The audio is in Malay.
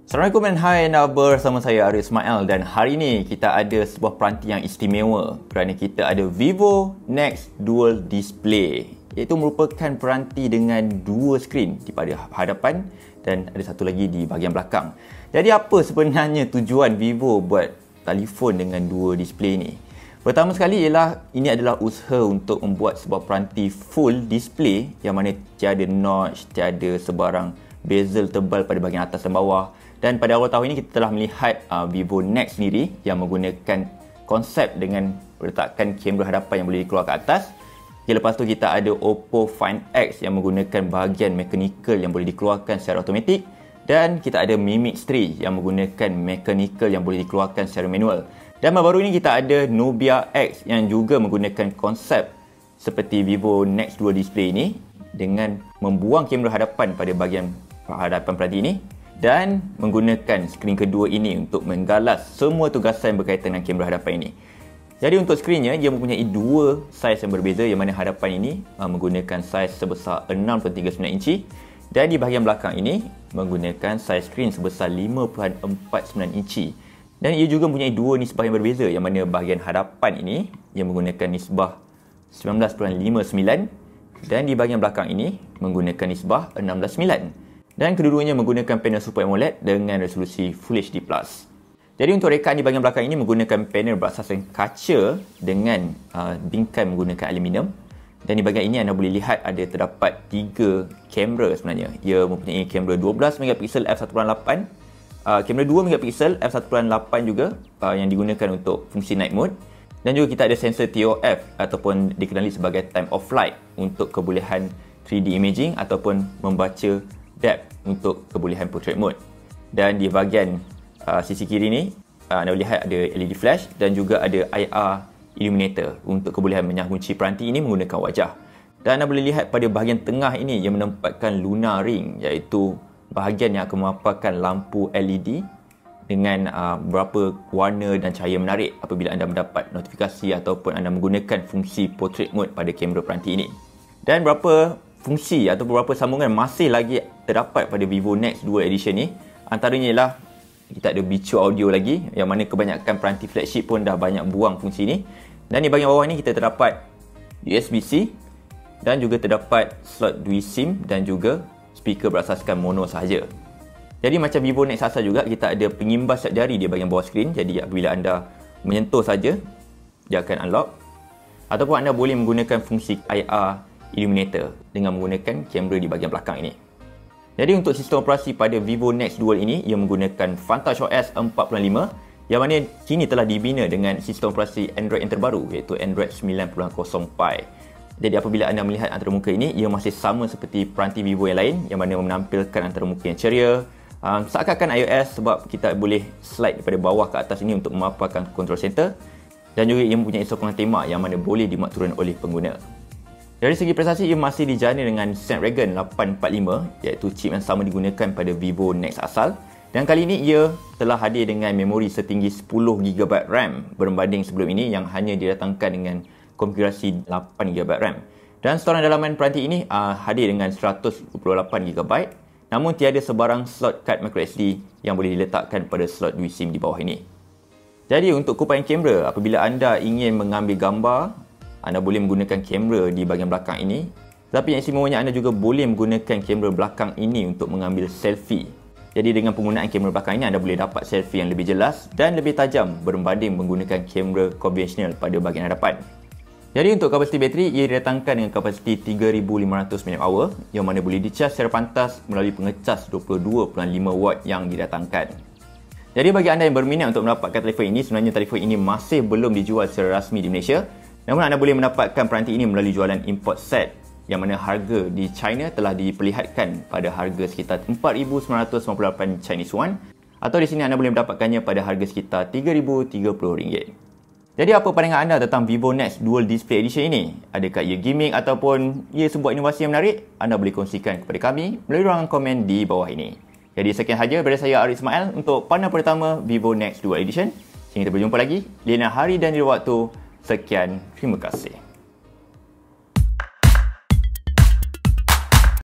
Assalamualaikum dan hai anda bersama saya Arif Ismail, dan hari ini kita ada sebuah peranti yang istimewa kerana kita ada Vivo Nex Dual Display, iaitu merupakan peranti dengan dua skrin di pada hadapan dan ada satu lagi di bahagian belakang. Jadi apa sebenarnya tujuan Vivo buat telefon dengan dua display ni? Pertama sekali ialah ini adalah usaha untuk membuat sebuah peranti full display yang mana tiada notch, tiada sebarang bezel tebal pada bahagian atas dan bawah. Dan pada awal tahun ini kita telah melihat Vivo Nex sendiri yang menggunakan konsep dengan letakkan kamera hadapan yang boleh dikeluar ke atas. Lepas tu kita ada Oppo Find X yang menggunakan bahagian mechanical yang boleh dikeluarkan secara automatik. Dan kita ada Mi Mix 3 yang menggunakan mechanical yang boleh dikeluarkan secara manual. Dan baru ini kita ada Nubia X yang juga menggunakan konsep seperti Vivo Nex Dual Display ini dengan membuang kamera hadapan pada bahagian hadapan peranti ini dan menggunakan skrin kedua ini untuk menggalas semua tugasan berkaitan dengan kamera hadapan ini. Jadi untuk skrinnya, dia mempunyai dua saiz yang berbeza, yang mana hadapan ini menggunakan saiz sebesar 6.39 inci dan di bahagian belakang ini menggunakan saiz skrin sebesar 5.49 inci. Dan ia juga mempunyai dua nisbah yang berbeza, yang mana bahagian hadapan ini yang menggunakan nisbah 19.59 dan di bahagian belakang ini menggunakan nisbah 16.9. Dan kedua-duanya menggunakan panel Super AMOLED dengan resolusi Full HD+. Jadi untuk rekaan di bahagian belakang ini menggunakan panel berasaskan kaca dengan bingkai menggunakan aluminium. Dan di bahagian ini anda boleh lihat ada terdapat 3 kamera sebenarnya. Ia mempunyai kamera 12 megapiksel f1.8, kamera 2 megapiksel f1.8 juga yang digunakan untuk fungsi night mode. Dan juga kita ada sensor TOF ataupun dikenali sebagai time of flight untuk kebolehan 3D imaging ataupun membaca depth untuk kebolehan portrait mode. Dan di bahagian sisi kiri ni anda boleh lihat ada LED flash dan juga ada IR illuminator untuk kebolehan mengunci peranti ini menggunakan wajah. Dan anda boleh lihat pada bahagian tengah ini yang menempatkan lunar ring, iaitu bahagian yang akan memaparkan lampu LED dengan berapa warna dan cahaya menarik apabila anda mendapat notifikasi ataupun anda menggunakan fungsi portrait mode pada kamera peranti ini. Dan berapa fungsi atau beberapa sambungan masih lagi terdapat pada Vivo Nex Dual Edition ni. Antaranya ialah kita ada bicu audio lagi, yang mana kebanyakan peranti flagship pun dah banyak buang fungsi ni. Dan di bahagian bawah ni kita terdapat USB-C dan juga terdapat slot dual-SIM dan juga speaker berasaskan mono sahaja. Jadi macam Vivo Nex asal juga, kita ada pengimbas siap jari di bahagian bawah skrin. Jadi apabila anda menyentuh saja, dia akan unlock. Ataupun anda boleh menggunakan fungsi IR illuminator dengan menggunakan kamera di bahagian belakang ini. Jadi untuk sistem operasi pada Vivo Nex Dual ini, ia menggunakan Vantage OS 4.5 yang mana kini telah dibina dengan sistem operasi Android yang terbaru, iaitu Android 9.0 Pie. Jadi apabila anda melihat antarmuka ini, ia masih sama seperti peranti Vivo yang lain, yang mana menampilkan antarmuka yang ceria, seakan-akan iOS, sebab kita boleh slide daripada bawah ke atas ini untuk memaparkan control center, dan juga ia mempunyai sokongan tembak yang mana boleh dimuat turun oleh pengguna. Dari segi prestasi, ia masih dijana dengan Snapdragon 845, iaitu chip yang sama digunakan pada Vivo Nex asal. Dan kali ini ia telah hadir dengan memori setinggi 10GB RAM berbanding sebelum ini yang hanya didatangkan dengan konfigurasi 8GB RAM. Dan storan dalaman peranti ini hadir dengan 128GB, namun tiada sebarang slot kad microSD yang boleh diletakkan pada slot dual-SIM di bawah ini. Jadi untuk kupaian kamera, apabila anda ingin mengambil gambar, anda boleh menggunakan kamera di bahagian belakang ini. Tapi yang istimewanya, anda juga boleh menggunakan kamera belakang ini untuk mengambil selfie. Jadi dengan penggunaan kamera belakang ini, anda boleh dapat selfie yang lebih jelas dan lebih tajam berbanding menggunakan kamera konvensional pada bahagian hadapan. Jadi untuk kapasiti bateri, ia didatangkan dengan kapasiti 3500 mAh yang mana boleh dicas secara pantas melalui pengecas 22.5 watt yang didatangkan. Jadi bagi anda yang berminat untuk mendapatkan telefon ini, sebenarnya telefon ini masih belum dijual secara rasmi di Malaysia. Namun anda boleh mendapatkan peranti ini melalui jualan import set, yang mana harga di China telah diperlihatkan pada harga sekitar 4,998 Chinese Yuan, atau di sini anda boleh mendapatkannya pada harga sekitar RM3,030. Jadi apa pandangan anda tentang Vivo Nex Dual Display Edition ini? Adakah ia gimmick ataupun ia sebuah inovasi yang menarik? Anda boleh kongsikan kepada kami melalui ruangan komen di bawah ini. Jadi sekian sahaja daripada saya Arif Ismail untuk panel pertama Vivo Nex Dual Edition. Sehingga kita berjumpa lagi di lain hari dan di waktu. Sekian, terima kasih.